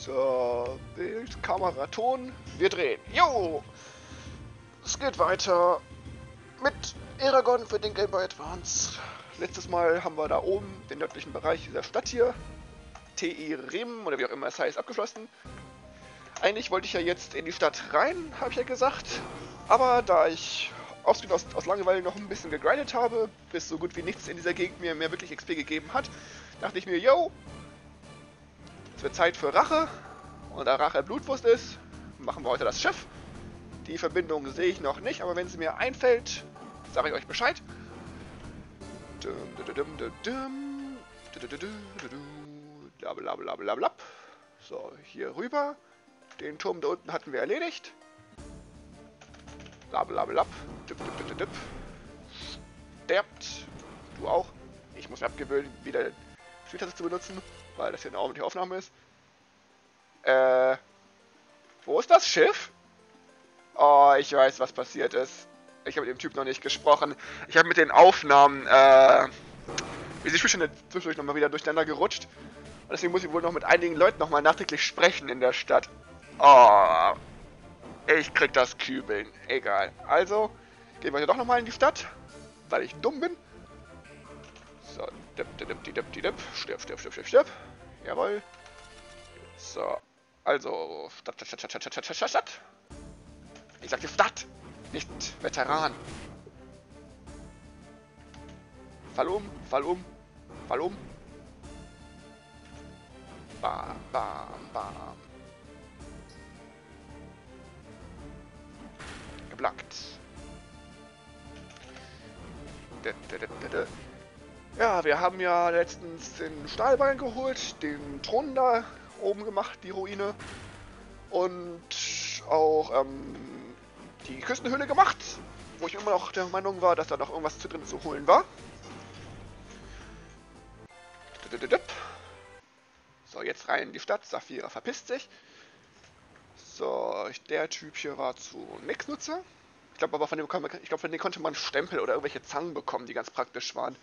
So, Bild, Kamera, Ton, wir drehen. Jo! Es geht weiter mit Eragon für den Game Boy Advance. Letztes Mal haben wir da oben den nördlichen Bereich dieser Stadt hier, TI Rem oder wie auch immer es heißt, abgeschlossen. Eigentlich wollte ich ja jetzt in die Stadt rein, habe ich ja gesagt. Aber da ich aus Langeweile noch ein bisschen gegrindet habe, bis so gut wie nichts in dieser Gegend mir mehr wirklich XP gegeben hat, dachte ich mir, yo, es wird Zeit für Rache. Und da Rache Blutwurst ist, machen wir heute das Schiff. Die Verbindung sehe ich noch nicht, aber wenn sie mir einfällt, sage ich euch Bescheid. Blablabla. So, hier rüber. Den Turm da unten hatten wir erledigt. Blablabla. Sterbt. Du auch. Ich muss mir abgewöhnen, wieder Spieltaste zu benutzen, weil das hier eine ordentliche Aufnahme ist. Wo ist das Schiff? Oh, ich weiß, was passiert ist. Ich habe mit dem Typ noch nicht gesprochen. Ich habe mit den Aufnahmen, wie sie schon zwischendurch nochmal wieder durcheinander gerutscht. Und deswegen muss ich wohl noch mit einigen Leuten nochmal nachträglich sprechen in der Stadt. Oh, ich krieg das Kübeln. Egal. Also, gehen wir hier doch nochmal in die Stadt, weil ich dumm bin. So, stirb. Jawohl. So, also, Stadt. Ich sagte Stadt, nicht Veteran. Fall um. Bam, bam. Geblockt. Ja, wir haben ja letztens den Stahlbein geholt, den Thron da oben gemacht, die Ruine. Und auch die Küstenhöhle gemacht, wo ich immer noch der Meinung war, dass da noch irgendwas zu drin zu holen war. So, jetzt rein in die Stadt. Saphira verpisst sich. So, der Typ hier war zu nix Nutzer. Ich glaube aber von dem konnte man Stempel oder irgendwelche Zangen bekommen, die ganz praktisch waren.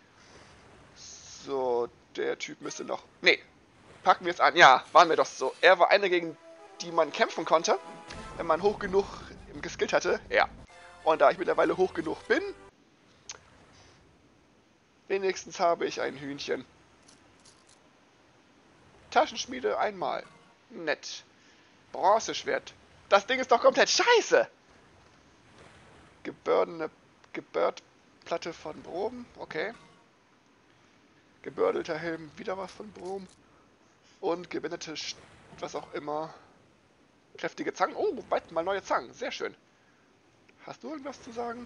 So, der Typ müsste noch... Nee, packen wir es an. Ja, waren wir doch so. Er war einer, gegen die man kämpfen konnte, wenn man hoch genug geskillt hatte. Ja. Und da ich mittlerweile hoch genug bin, wenigstens habe ich ein Hühnchen. Taschenschmiede einmal. Nett. Bronzeschwert. Das Ding ist doch komplett scheiße. Gebördplatte von Brom. Okay. Gebördelter Helm. Wieder was von Brom. Und gebänderte, was auch immer. Kräftige Zangen. Oh, bald mal neue Zangen. Sehr schön. Hast du irgendwas zu sagen?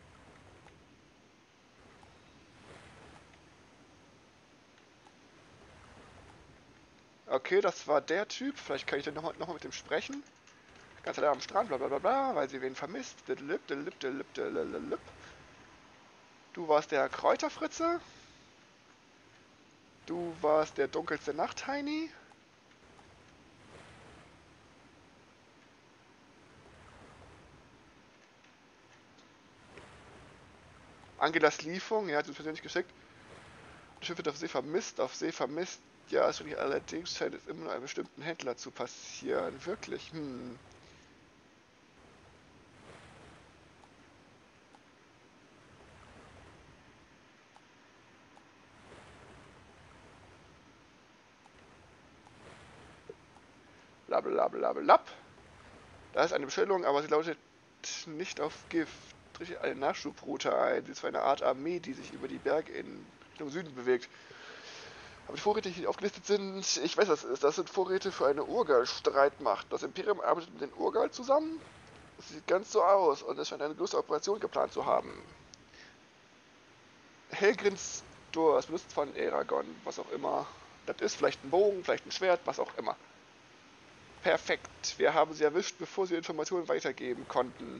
Okay, das war der Typ. Vielleicht kann ich dann noch mal mit dem sprechen. Ganz allein am Strand, bla bla bla bla, weil sie wen vermisst. Du warst der Kräuterfritze. Du warst der dunkelste Nachtheini. Angelas Lieferung, er hat uns persönlich geschickt. Das Schiff wird auf See vermisst. Ja, es nicht, allerdings scheint es immer nur einem bestimmten Händler zu passieren. Wirklich, Blablabla. Da ist eine Bestellung, aber sie lautet nicht auf Gift. Richte eine Nachschubroute ein. Sie ist für eine Art Armee, die sich über die Berge in Richtung Süden bewegt. Aber die Vorräte, die hier aufgelistet sind, ich weiß, was es ist. Das sind Vorräte für eine Urgal-Streitmacht. Das Imperium arbeitet mit den Urgal zusammen. Das sieht ganz so aus und es scheint eine größere Operation geplant zu haben. Helgrins Durst, benutzt von Eragon, was auch immer. Das ist vielleicht ein Bogen, vielleicht ein Schwert, was auch immer. Perfekt, wir haben sie erwischt, bevor sie Informationen weitergeben konnten.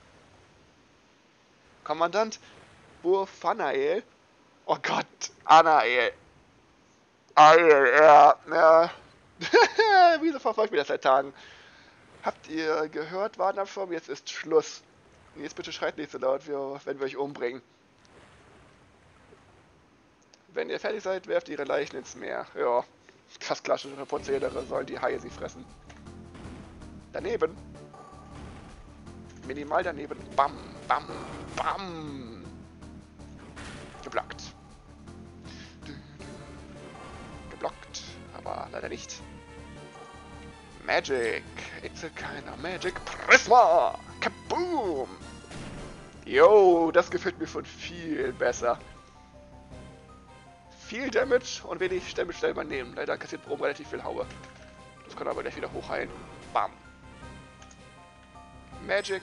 Kommandant Burfanael. Oh Gott, Anael. Ja. Wieso verfolgt mir das seit Tagen? Habt ihr gehört, Warnabschirm? Jetzt ist Schluss. Jetzt bitte schreit nicht so laut, wenn wir euch umbringen. Wenn ihr fertig seid, werft ihre Leichen ins Meer. Ja. Das klassische Prozedere, sollen die Haie sie fressen. Daneben. Minimal daneben. Bam, bam, bam. Geblockt. Geblockt, aber leider nicht. Magic. It's a kind of magic. Prisma. Kaboom. Yo, das gefällt mir schon viel besser. Viel Damage und wenig Damage selber nehmen. Leider kassiert oben relativ viel Haue. Das kann aber gleich wieder hochheilen. Bam. Magic.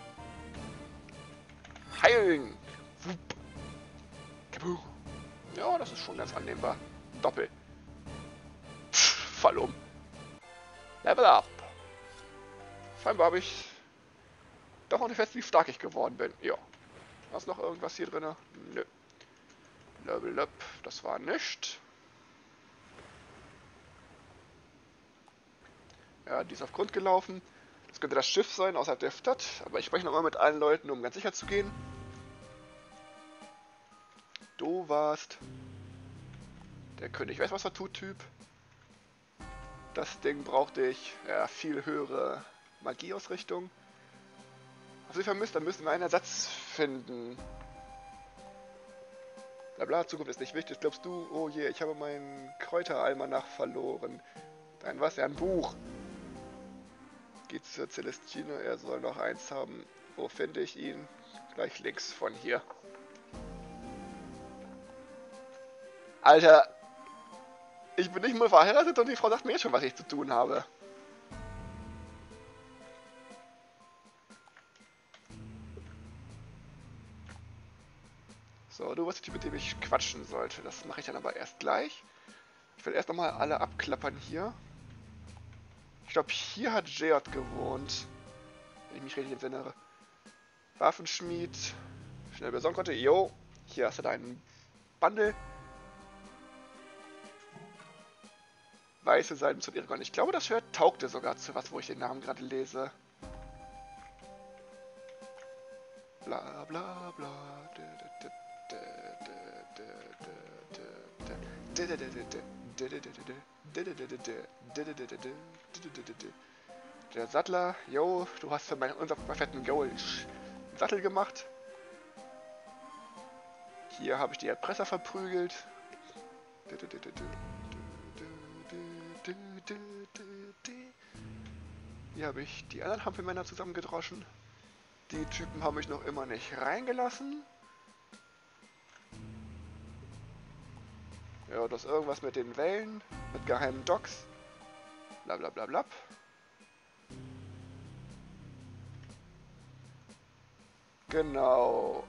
Heilen. Wupp. Kaboom. Ja, das ist schon ganz annehmbar. Doppel. Fall um. Level up. Scheinbar habe ich doch noch nicht fest, wie stark ich geworden bin. Ja. Ist noch irgendwas hier drin? Nö. Level up. Das war nichts. Ja, die ist auf Grund gelaufen. Das könnte das Schiff sein, außerhalb der Stadt. Aber ich spreche nochmal mit allen Leuten, um ganz sicher zu gehen. Du warst der König weiß was er tut Typ. Das Ding brauchte ich ja, viel höhere Magieausrichtung. Was ich vermisst, dann müssen wir einen Ersatz finden. Blabla, Zukunft ist nicht wichtig. Glaubst du, oh je, ich habe meinen Kräuteralmanach verloren. Dein was? Ja, ein Buch. Geht zur Celestine, er soll noch eins haben. Wo finde ich ihn? Gleich links von hier. Alter, ich bin nicht mal verheiratet und die Frau sagt mir schon, was ich zu tun habe. So, du weißt, mit dem ich quatschen sollte. Das mache ich dann aber erst gleich. Ich will erst nochmal alle abklappern hier. Ich glaube, hier hat Geot gewohnt. Wenn ich mich richtig entsinnere. Waffenschmied. Schnell besorgen konnte. Jo, hier hast du deinen Bundle. Weiße Seiten zu Eragon. Ich glaube, das Schwert taugte sogar zu was, wo ich den Namen gerade lese. Bla bla bla. Der Sattler, yo, du hast für meinen unser fetten Gaul einen Sattel gemacht. Hier habe ich die Erpresser verprügelt. Hier habe ich die anderen Hampelmänner zusammengedroschen. Die Typen haben mich noch immer nicht reingelassen. Ja, das ist irgendwas mit den Wellen, mit geheimen Docks. Blablabla. Bla, bla, bla. Genau.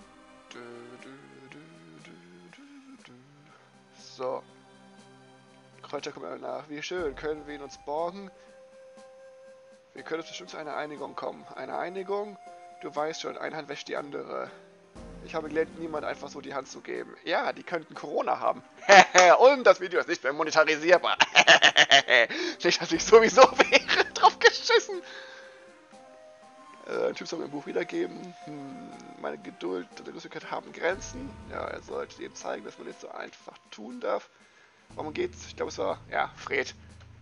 So. Kräuter kommen nach. Wie schön, können wir ihn uns borgen? Wir können bestimmt zu einer Einigung kommen. Eine Einigung? Du weißt schon, eine Hand wäscht die andere. Ich habe gelernt, niemand einfach so die Hand zu geben. Ja, die könnten Corona haben. Und das Video ist nicht mehr monetarisierbar. Nicht, dass ich sowieso wäre. Drauf geschissen. Ein Typ soll mir ein Buch wiedergeben. Meine Geduld und Lustigkeit haben Grenzen. Ja, er sollte ihm zeigen, dass man nicht so einfach tun darf. Warum geht's? Ich glaube, es war, ja, Fred.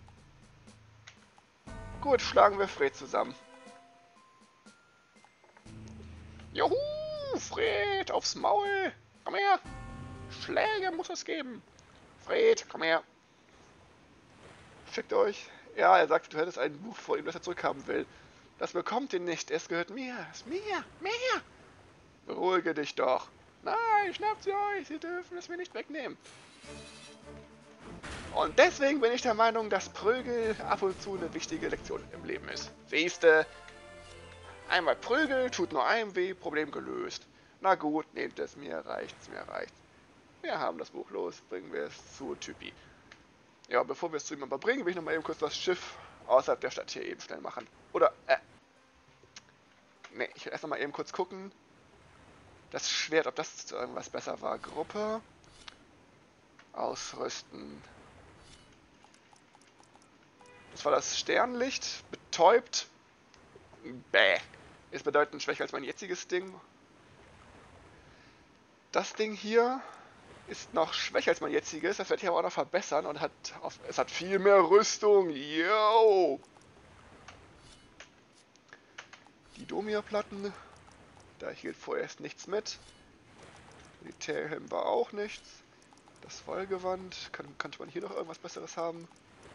Gut, schlagen wir Fred zusammen. Juhu, Fred, aufs Maul. Komm her. Schläge muss es geben. Fred, komm her. Fickt euch. Ja, er sagte, du hättest ein Buch vor ihm, das er zurückhaben will. Das bekommt ihr nicht. Es gehört mir. Es ist mir. Mir. Beruhige dich doch. Nein, schnappt sie euch. Sie dürfen es mir nicht wegnehmen. Und deswegen bin ich der Meinung, dass Prügel ab und zu eine wichtige Lektion im Leben ist. Siehste, einmal Prügel, tut nur einem weh, Problem gelöst. Na gut, nehmt es, mir reicht's, mir reicht's. Wir haben das Buch los, bringen wir es zu Typi. Ja, bevor wir es zu ihm aber bringen, will ich nochmal eben kurz das Schiff außerhalb der Stadt hier eben schnell machen. Oder, ne, ich will erst nochmal eben kurz gucken. Das Schwert, ob das zu irgendwas besser war. Gruppe. Ausrüsten. Das war das Sternlicht. Betäubt. Bäh. Ist bedeutend schwächer als mein jetziges Ding. Das Ding hier ist noch schwächer als mein jetziges. Das werde ich aber auch noch verbessern und es hat viel mehr Rüstung. Yo! Die Domia-Platten. Da hielt vorerst nichts mit. Militärhelm war auch nichts. Das Vollgewand. Könnte man hier noch irgendwas Besseres haben?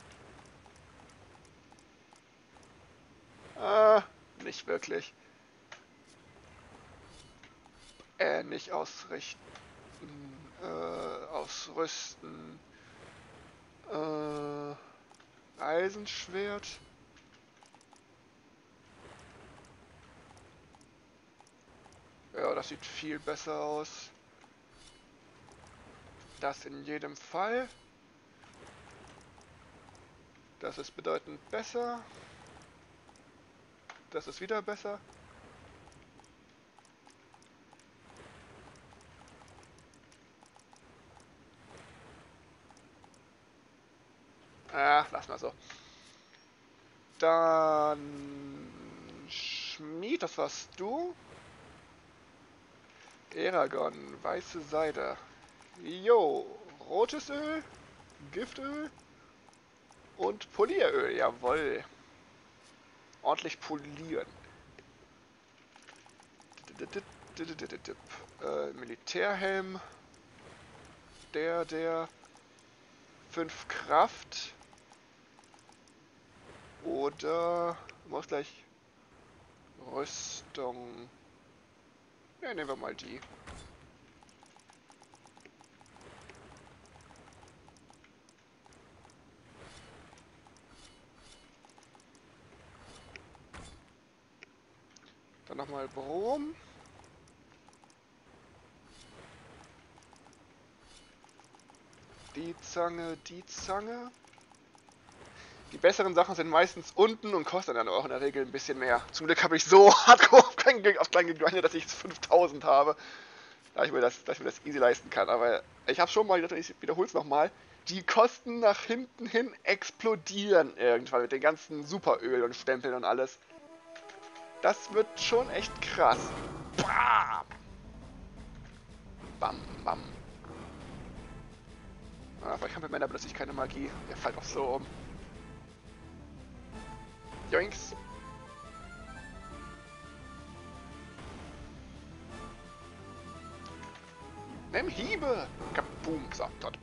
Nicht wirklich. Nicht ausrichten. Ausrüsten. Eisenschwert. Ja, das sieht viel besser aus. Das in jedem Fall. Das ist bedeutend besser. Das ist wieder besser. Lass mal so. Dann Schmied, das warst du. Eragon, weiße Seide. Jo, rotes Öl, Giftöl und Polieröl, jawohl. Ordentlich polieren. Militärhelm. Der 5 Kraft. Oder muss gleich Rüstung. Ja, nehmen wir mal die. Dann nochmal Brom. Die Zange, die Zange. Die besseren Sachen sind meistens unten und kosten dann auch in der Regel ein bisschen mehr. Zum Glück habe ich so hardcore auf klein gegrindet, dass ich jetzt 5000 habe. Da ich mir das easy leisten kann. Aber ich habe schon mal gedacht, ich wiederhole es nochmal. Die Kosten nach hinten hin explodieren irgendwann mit den ganzen Superöl und Stempeln und alles. Das wird schon echt krass. Bam! Bam, bam. Aber ich habe mit Männer benutze ich keine Magie. Der fällt auch so um. Joinks. Nimm Hiebe. Kaboom. So, dort.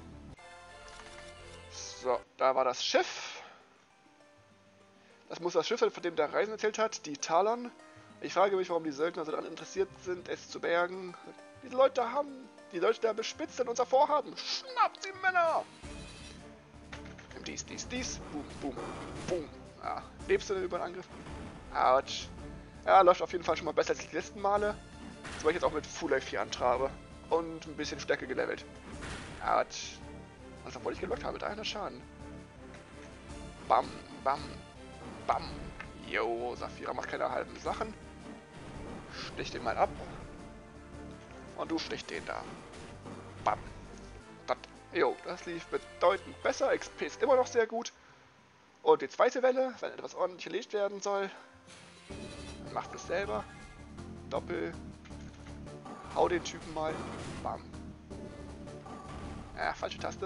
So, da war das Schiff. Das muss das Schiff sein, von dem der Reisen erzählt hat. Die Talon. Ich frage mich, warum die Söldner so daran interessiert sind, es zu bergen. Die Leute da bespitzt sind unser Vorhaben. Schnappt sie, Männer! Nimm dies. Boom, boom, boom. Ja, lebst du denn über den Angriff? Autsch. Ja, läuft auf jeden Fall schon mal besser als die letzten Male. Zumal ich jetzt auch mit Full Life 4 antrabe. Und ein bisschen stärker gelevelt. Autsch. Also, obwohl ich gelockt habe, 300 Schaden. Bam, bam, bam. Jo, Saphira macht keine halben Sachen. Stich den mal ab. Und du stichst den da. Bam. Jo, das lief bedeutend besser. XP ist immer noch sehr gut. Und die zweite Welle, wenn etwas ordentlich erledigt werden soll, macht es selber. Doppel. Hau den Typen mal. Bam. Falsche Taste.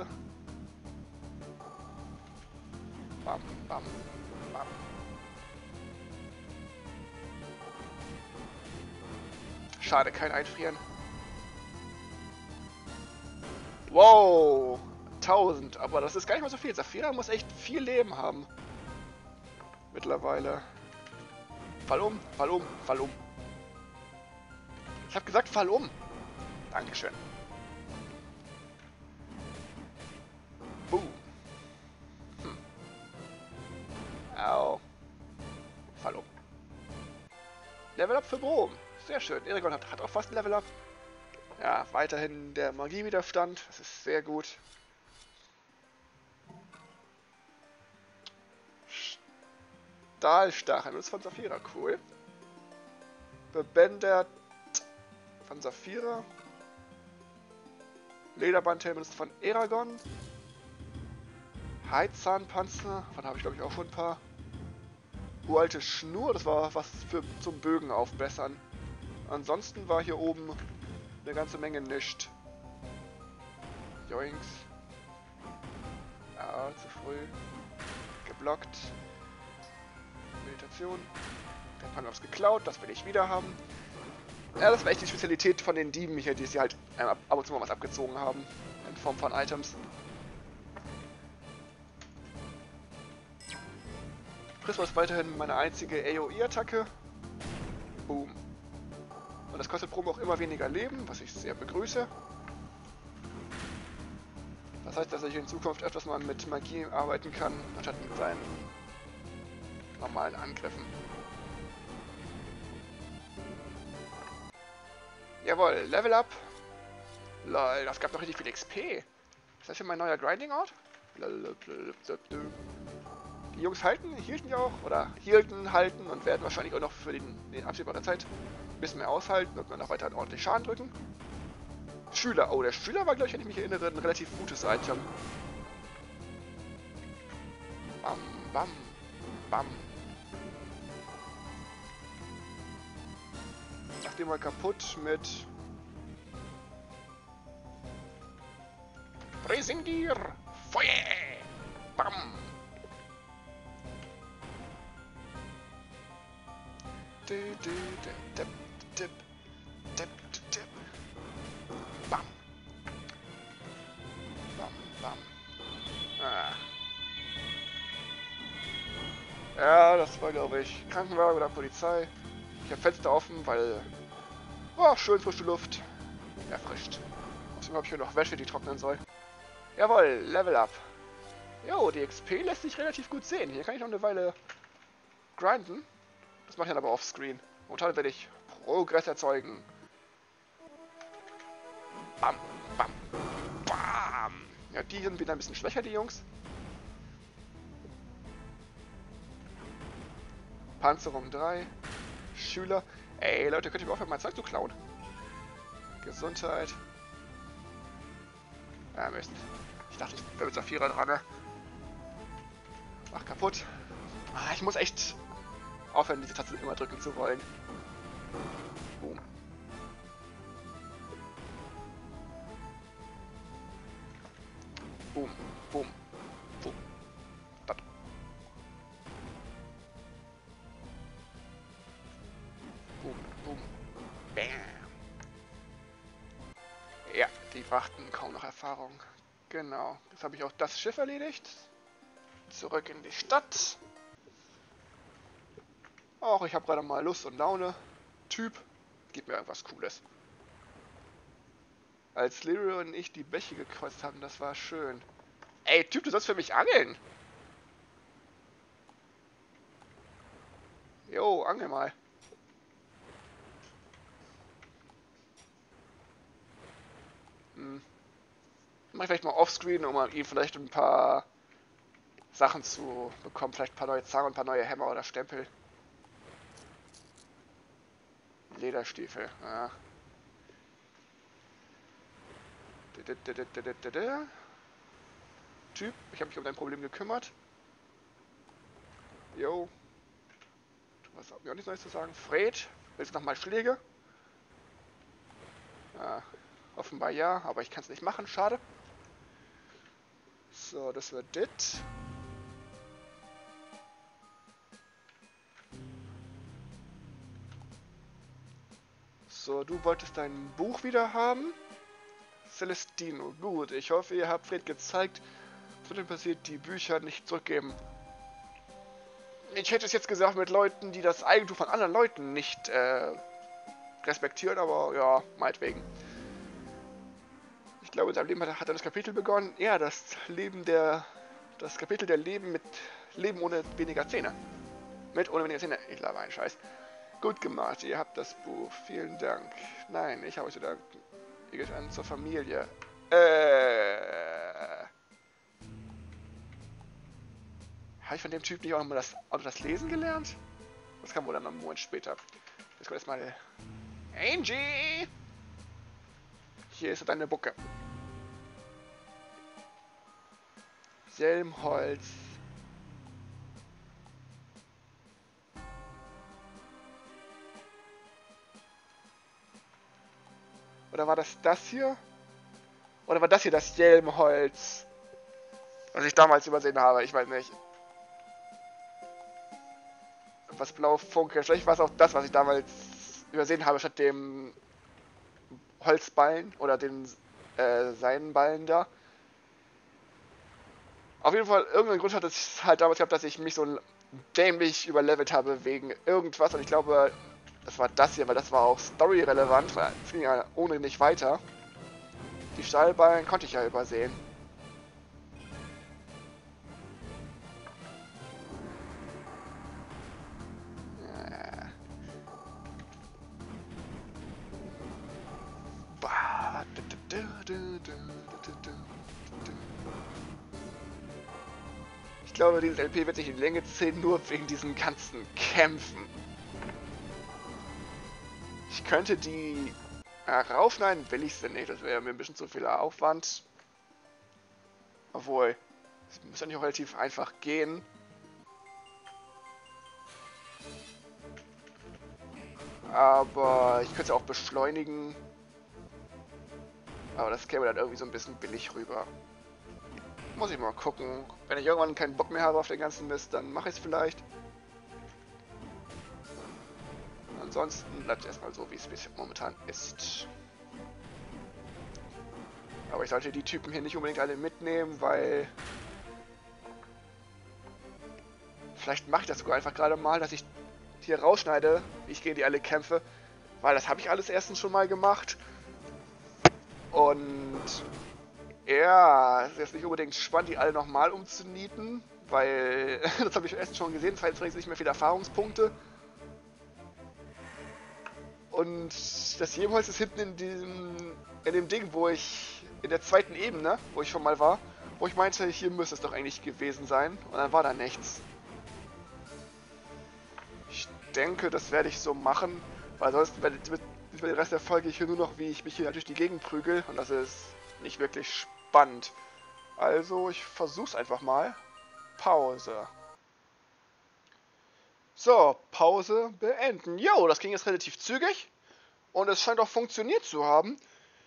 Bam, bam, bam. Schade, kein Einfrieren. Wow, 1000, aber das ist gar nicht mal so viel. Saphira muss echt viel Leben haben. Mittlerweile. Fall um, fall um, fall um. Ich hab gesagt, fall um. Dankeschön. Boom. Au. Fall um. Level Up für Brom. Sehr schön. Eragon hat auch fast ein Level Up. Ja, weiterhin der Magiewiderstand. Das ist sehr gut. Stahlstacheln. Das ist von Saphira. Cool. Bebändert von Saphira. Lederbandhelm ist von Eragon. Heizzahnpanzer. Davon habe ich glaube ich auch schon ein paar. Uralte Schnur. Das war was zum Bögen aufbessern. Ansonsten war hier oben eine ganze Menge nischt. Joinks. Ja, zu früh. Geblockt. Meditation. Der Panopс geklaut, das will ich wieder haben. Ja, das war echt die Spezialität von den Dieben hier, die sie halt ab und zu mal was abgezogen haben. In Form von Items. Prisma ist weiterhin meine einzige AOE-Attacke. Boom. Und das kostet Promo auch immer weniger Leben, was ich sehr begrüße. Das heißt, dass ich in Zukunft öfters mal mit Magie arbeiten kann, anstatt mit seinen normalen Angriffen. Jawohl, Level Up. Lol, das gab noch richtig viel XP. Ist das hier mein neuer Grinding-Ort? Die Jungs hielten ja auch, oder halten und werden wahrscheinlich auch noch für die absehbare Zeit ein bisschen mehr aushalten und noch weiter ordentlich Schaden drücken. Schüler, oh, der Schüler war, glaube ich, wenn ich mich erinnere, ein relativ gutes Item. Bam, bam, bam. Mach den mal kaputt mit Brisingir! Feuer! Bam! Bam! Bam, bam. Ah. Ja, das war, glaube ich, Krankenwagen oder Polizei. Ich habe Fenster offen, weil... Oh, schön frische Luft. Erfrischt. Außerdem habe ich hier noch Wäsche, die trocknen soll. Jawohl, Level Up. Jo, die XP lässt sich relativ gut sehen. Hier kann ich noch eine Weile grinden. Das mache ich dann aber offscreen. Momentan werde ich Progress erzeugen. Bam, bam, bam. Ja, die sind wieder ein bisschen schwächer, die Jungs. Panzerung 3. Schüler. Ey, Leute, könnt ihr mir aufhören, mein Zeug zu klauen? Gesundheit. Ja, Mist. Ich dachte, ich bin mit Saphira dran, ne? Mach kaputt. Ah, ich muss echt aufhören, diese Taste immer drücken zu wollen. Boom. Boom. Boom. Boom. Dat. Boom. Boom. Bam. Ja, die brachten kaum noch Erfahrung. Genau. Jetzt habe ich auch das Schiff erledigt. Zurück in die Stadt. Och, ich habe gerade mal Lust und Laune. Typ, gib mir irgendwas Cooles. Als Leroy und ich die Bäche gekreuzt haben, das war schön. Ey, Typ, du sollst für mich angeln. Jo, angel mal. Mach ich vielleicht mal offscreen, um ihm vielleicht ein paar Sachen zu bekommen. Vielleicht ein paar neue Zangen und ein paar neue Hämmer oder Stempel. Lederstiefel, ja. Typ, ich habe mich um dein Problem gekümmert. Jo. Du hast mir auch nichts Neues zu sagen. Fred, willst du nochmal Schläge? Ja, offenbar ja, aber ich kann es nicht machen, schade. So, das wird dit. So, du wolltest dein Buch wieder haben? Celestino, gut. Ich hoffe, ihr habt Fred gezeigt, was mit dem passiert, die Bücher nicht zurückgeben. Ich hätte es jetzt gesagt mit Leuten, die das Eigentum von anderen Leuten nicht respektieren, aber ja, meinetwegen. Ich glaube, in seinem Leben hat er das Kapitel begonnen. Ja, das Kapitel der Leben mit Leben ohne weniger Zähne. Mit ohne weniger Zähne. Ich laber einen Scheiß. Gut gemacht, ihr habt das Buch. Vielen Dank. Nein, ich habe euch zu danken. Ihr geht an zur Familie. Habe ich von dem Typ nicht auch nochmal das Lesen gelernt? Das kam wohl dann noch einen Monat später. Jetzt kommt erstmal Angie! Hier ist deine Bucke. Selmholz. Oder war das hier? Oder war das hier das Jelmholz, was ich damals übersehen habe? Ich weiß nicht. Was blau funkelt. Vielleicht war es auch das, was ich damals übersehen habe, statt dem Holzballen oder den Seidenballen da. Auf jeden Fall, irgendeinen Grund hat es halt damals gehabt, dass ich mich so dämlich überlevelt habe wegen irgendwas. Und ich glaube, das war das hier, weil das war auch story-relevant, weil es ging ja ohne nicht weiter. Die Stahlballen konnte ich ja übersehen. Ich glaube, dieses LP wird sich in die Länge ziehen, nur wegen diesen ganzen Kämpfen. Ich könnte die raufschneiden, will ich sie nicht. Das wäre mir ein bisschen zu viel Aufwand. Obwohl, es muss ja nicht auch relativ einfach gehen. Aber ich könnte es auch beschleunigen. Aber das käme dann irgendwie so ein bisschen billig rüber. Muss ich mal gucken. Wenn ich irgendwann keinen Bock mehr habe auf den ganzen Mist, dann mache ich es vielleicht. Ansonsten bleibt es erstmal so, wie es momentan ist. Aber ich sollte die Typen hier nicht unbedingt alle mitnehmen, weil... Vielleicht mache ich das sogar einfach gerade mal, dass ich hier rausschneide, wie ich gegen die alle kämpfe. Weil das habe ich alles erstens schon mal gemacht. Und... Ja, es ist jetzt nicht unbedingt spannend, die alle nochmal umzunieten, weil das habe ich erst schon gesehen, falls bringt es nicht mehr viele Erfahrungspunkte. Und das Jemholz ist hinten in dem Ding, wo ich, in der zweiten Ebene, wo ich schon mal war, wo ich meinte, hier müsste es doch eigentlich gewesen sein. Und dann war da nichts. Ich denke, das werde ich so machen, weil sonst wird den Rest der Folge hier nur noch, wie ich mich hier durch die Gegend prügel. Und das ist nicht wirklich spannend. Also, ich versuch's einfach mal. Pause. So, Pause beenden. Jo, das ging jetzt relativ zügig. Und es scheint auch funktioniert zu haben.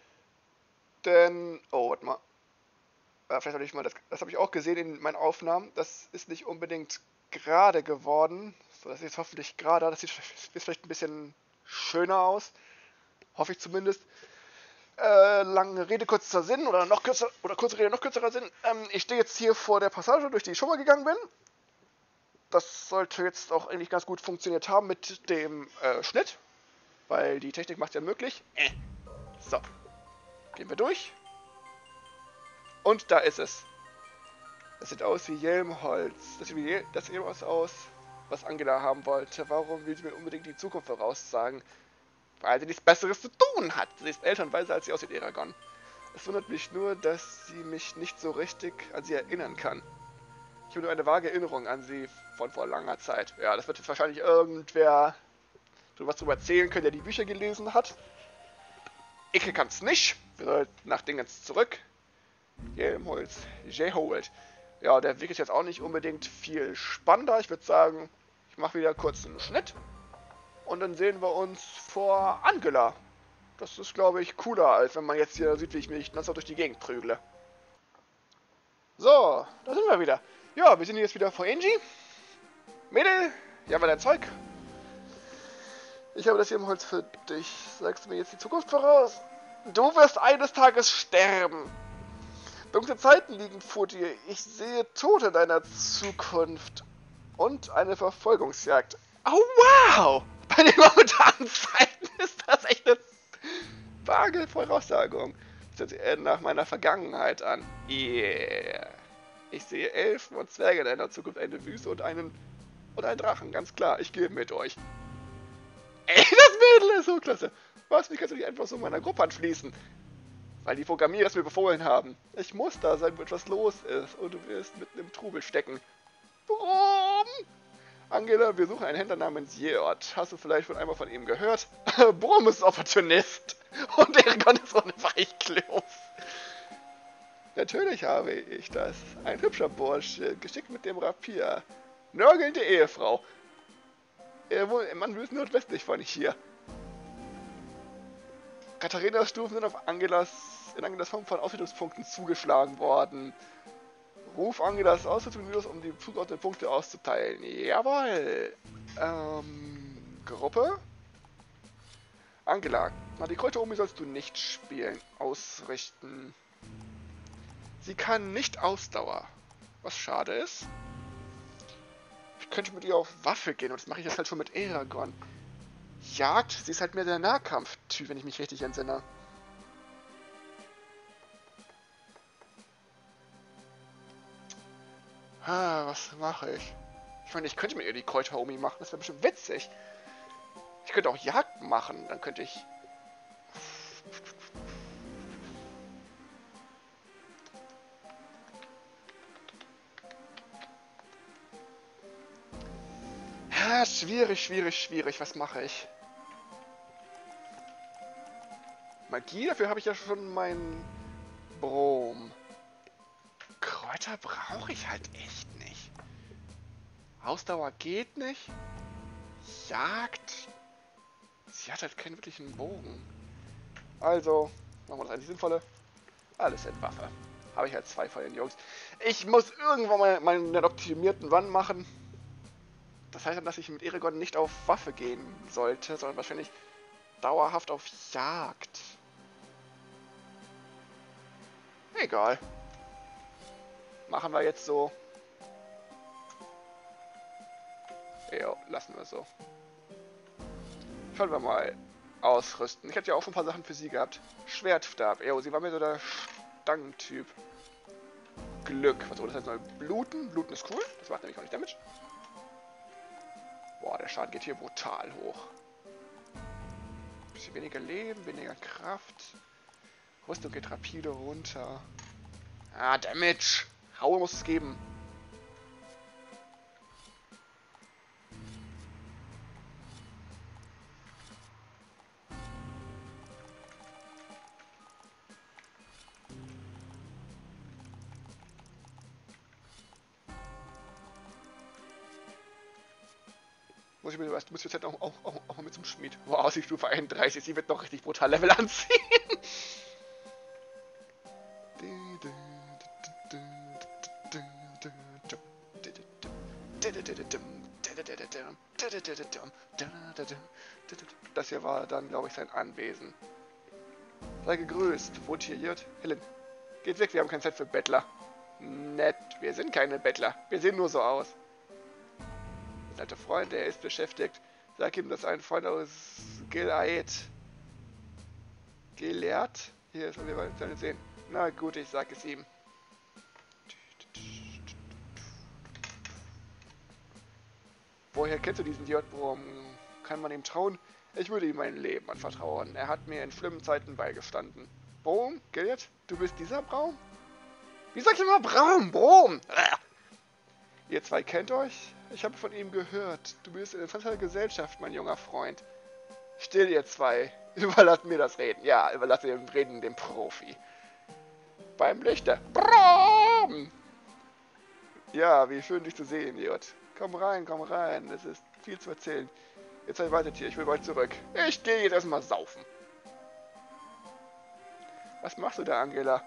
Denn, oh, warte mal. Vielleicht habe ich mal, das habe ich auch gesehen in meinen Aufnahmen. Das ist nicht unbedingt gerade geworden. So, das ist jetzt hoffentlich gerade. Das sieht vielleicht ein bisschen schöner aus. Hoffe ich zumindest. Lange Rede, kurzer Sinn oder noch kürzer, oder kurze Rede, noch kürzerer Sinn. Ich stehe jetzt hier vor der Passage, durch die ich schon mal gegangen bin. Das sollte jetzt auch eigentlich ganz gut funktioniert haben mit dem Schnitt, weil die Technik macht es ja möglich. So, gehen wir durch. Und da ist es. Das sieht aus wie Jelmholz. Das sieht eben aus, was Angela haben wollte. Warum will sie mir unbedingt die Zukunft voraussagen? Weil sie nichts Besseres zu tun hat. Sie ist älter und weiser, als sie aussieht, Eragon. Es wundert mich nur, dass sie mich nicht so richtig an sie erinnern kann. Ich habe nur eine vage Erinnerung an sie von vor langer Zeit. Ja, das wird jetzt wahrscheinlich irgendwer was drüber erzählen können, der die Bücher gelesen hat. Ich kann es nicht. Wir sollten nach Dingens zurück. Jelmholz. J-Hold. Ja, der Weg ist jetzt auch nicht unbedingt viel spannender. Ich würde sagen, ich mache wieder kurz einen Schnitt. Und dann sehen wir uns vor Angela. Das ist, glaube ich, cooler, als wenn man jetzt hier sieht, wie ich mich nonstop durch die Gegend prügle. So, da sind wir wieder. Ja, wir sind jetzt wieder vor Angie. Mädel, hier haben wir dein Zeug. Ich habe das hier im Holz für dich. Sagst du mir jetzt die Zukunft voraus? Du wirst eines Tages sterben. Dunkle Zeiten liegen vor dir. Ich sehe Tod in deiner Zukunft. Und eine Verfolgungsjagd. Oh, wow! Bei den momentanen Zeiten ist das echt eine vage Voraussagung. Das hört nach meiner Vergangenheit an. Yeah. Ich sehe Elfen und Zwerge in deiner Zukunft, eine Wüste und einen Drachen, ganz klar. Ich gehe mit euch. Ey, das Mädel ist so klasse. Was, wie kannst du dich einfach so meiner Gruppe anschließen? Weil die Programmierer es mir befohlen haben. Ich muss da sein, wo etwas los ist. Und du wirst mitten im Trubel stecken. Brumm! Angela, wir suchen einen Händler namens Jeort. Hast du vielleicht schon einmal von ihm gehört? Brumm ist Opportunist. Und Eragon ist ohne Weichklof. Natürlich habe ich das. Ein hübscher Bursche, geschickt mit dem Rapier. Nörgelnde Ehefrau. Man will nordwestlich von hier. Katharinas Stufen sind auf Angelas In Angelas Form von Ausbildungspunkten zugeschlagen worden. Ruf Angelas Ausrüstungsmodus, um die zugeordneten Punkte auszuteilen. Jawohl. Gruppe. Angela. Na, die Kräuter Omi sollst du nicht spielen. Ausrichten. Sie kann nicht Ausdauer. Was schade ist. Ich könnte mit ihr auf Waffe gehen und das mache ich jetzt halt schon mit Eragon. Jagd? Sie ist halt mehr der Nahkampftyp, wenn ich mich richtig entsinne. Was mache ich? Ich meine, ich könnte mit ihr die Kräuter-Omi machen, das wäre bestimmt witzig. Ich könnte auch Jagd machen, dann könnte ich... Ja, schwierig, schwierig, schwierig. Was mache ich? Magie, dafür habe ich ja schon meinen Brom. Kräuter brauche ich halt echt nicht. Ausdauer geht nicht. Jagd. Sie hat halt keinen wirklichen Bogen. Also, machen wir das eigentlich Sinnvolle. Alles in Waffe. Habe ich halt 2 von den Jungs. Ich muss irgendwann mal meinen optimierten Run machen. Das heißt dann, dass ich mit Eragon nicht auf Waffe gehen sollte, sondern wahrscheinlich dauerhaft auf Jagd. Egal. Machen wir jetzt so. Ja, lassen wir so. Schauen wir mal. Ausrüsten. Ich hatte ja auch schon ein paar Sachen für sie gehabt. Schwertstab. Jo, sie war mir so der Stangentyp. Glück. Was soll das heißt? Bluten? Bluten ist cool. Das macht nämlich auch nicht Damage. Boah, der Schaden geht hier brutal hoch. Bisschen weniger Leben, weniger Kraft. Rüstung geht rapide runter. Ah, Damage. Haue muss es geben. Muss ich mir was, du musst jetzt auch mal mit zum Schmied. Wow, sie Stufe 31, sie wird noch richtig brutal Level anziehen. Das hier war dann, glaube ich, sein Anwesen. Sei gegrüßt, wohltiriert. Helen, geht weg, wir haben kein Zeit für Bettler. Nett, wir sind keine Bettler. Wir sehen nur so aus. Der alte Freund, der ist beschäftigt. Sag ihm, dass ein Freund aus Gilead. Gilead? Hier ist, wir wollen sehen. Na gut, ich sag es ihm. Woher kennst du diesen Diodbrom? Kann man ihm trauen? Ich würde ihm mein Leben anvertrauen. Er hat mir in schlimmen Zeiten beigestanden. Brom? Gilead? Du bist dieser Braum? Wie sag ich immer Braum? Brom! Ihr zwei kennt euch? Ich habe von ihm gehört. Du bist in interessanter Gesellschaft, mein junger Freund. Still, ihr zwei. Überlasst mir das Reden. Ja, überlasst dem Reden dem Profi. Beim Lichter. Brom! Ja, wie schön dich zu sehen, Jod. Komm rein, komm rein. Es ist viel zu erzählen. Ihr zwei wartet hier, ich will bald zurück. Ich gehe jetzt erstmal saufen. Was machst du da, Angela?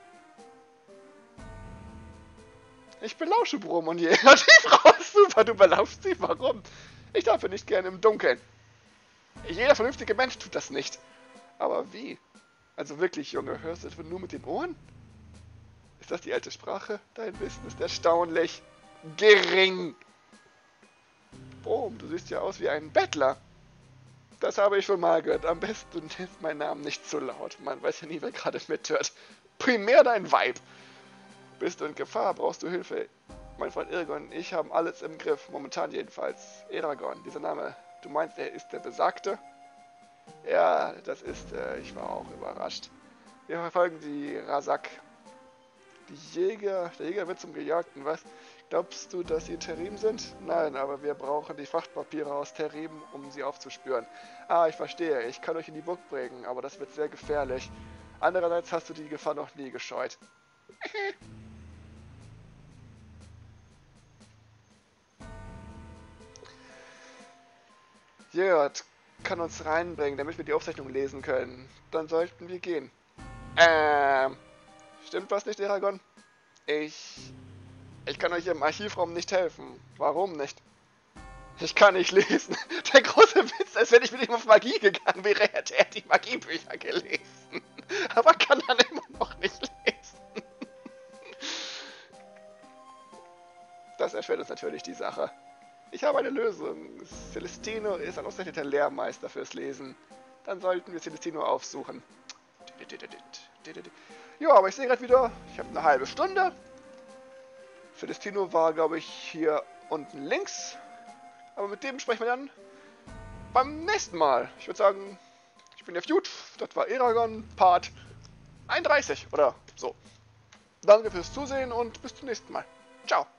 Ich belausche Brom und die Frau ist super, du belauschst sie, warum? Ich darf nicht gerne im Dunkeln. Jeder vernünftige Mensch tut das nicht. Aber wie? Also wirklich, Junge, hörst du etwa nur mit den Ohren? Ist das die alte Sprache? Dein Wissen ist erstaunlich gering. Brom, du siehst ja aus wie ein Bettler. Das habe ich schon mal gehört. Am besten du nennst meinen Namen nicht zu laut. Man weiß ja nie, wer gerade mithört. Primär dein Weib. Bist du in Gefahr? Brauchst du Hilfe? Mein Freund Eragon und ich haben alles im Griff. Momentan jedenfalls. Eragon, dieser Name. Du meinst, er ist der Besagte? Ja, das ist er. Ich war auch überrascht. Wir verfolgen die Razak. Der Jäger wird zum Gejagten, was? Glaubst du, dass sie Terim sind? Nein, aber wir brauchen die Frachtpapiere aus Terim, um sie aufzuspüren. Ah, ich verstehe. Ich kann euch in die Burg bringen, aber das wird sehr gefährlich. Andererseits hast du die Gefahr noch nie gescheut. Jörg kann uns reinbringen, damit wir die Aufzeichnung lesen können. Dann sollten wir gehen. Ähm, stimmt was nicht, Eragon? Ich kann euch im Archivraum nicht helfen. Warum nicht? Ich kann nicht lesen. Der große Witz ist, wenn ich mit ihm auf Magie gegangen wäre, hätte er die Magiebücher gelesen. Aber kann dann immer noch nicht lesen. Das erschwert uns natürlich die Sache. Ich habe eine Lösung. Celestino ist ein ausgezeichneter Lehrmeister fürs Lesen. Dann sollten wir Celestino aufsuchen. Ja, aber ich sehe gerade wieder, ich habe eine halbe Stunde. Celestino war, glaube ich, hier unten links. Aber mit dem sprechen wir dann beim nächsten Mal. Ich würde sagen, ich bin der Feud. Das war Eragon, Part 31 oder so. Danke fürs Zusehen und bis zum nächsten Mal. Ciao.